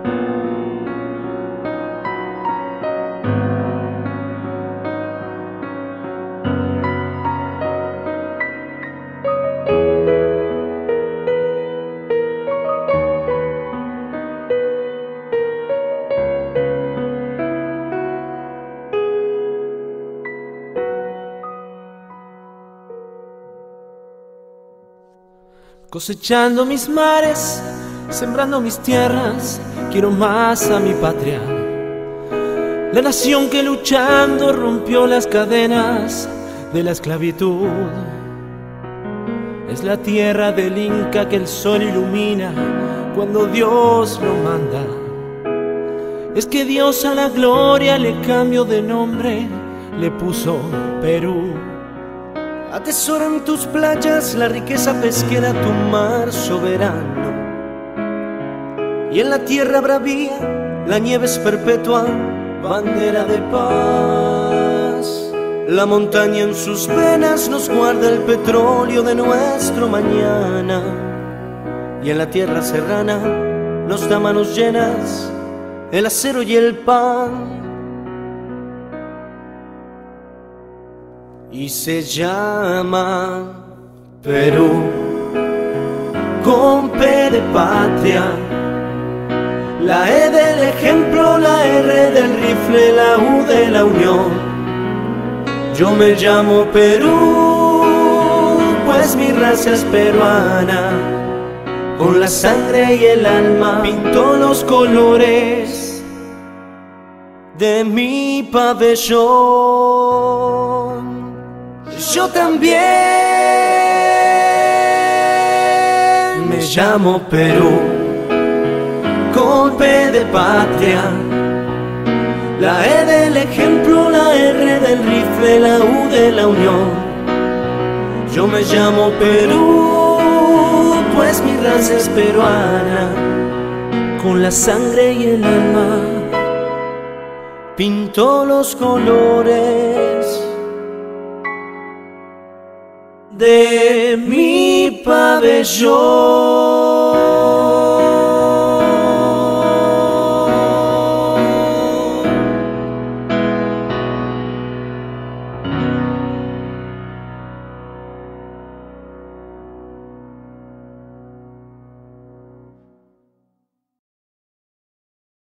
Cosechando mis mares, sembrando mis tierras, quiero más a mi patria. La nación que luchando rompió las cadenas de la esclavitud. Es la tierra del Inca que el sol ilumina cuando Dios lo manda. Es que Dios a la gloria le cambió de nombre, le puso Perú. Atesoran tus playas la riqueza pesquera, tu mar soberano. Y en la tierra bravía la nieve es perpetua, bandera de paz. La montaña en sus venas nos guarda el petróleo de nuestro mañana. Y en la tierra serrana nos da manos llenas el acero y el pan. Y se llama Perú, con P de patria, la E del ejemplo, la R del rifle, la U de la unión. Yo me llamo Perú, pues mi raza es peruana. Con la sangre y el alma pinto los colores de mi pabellón. Yo también me llamo Perú, con P de patria, la E del ejemplo, la R del rifle, la U de la unión. Yo me llamo Perú, pues mi raza es peruana. Con la sangre y el alma pinto los colores de mi pabellón.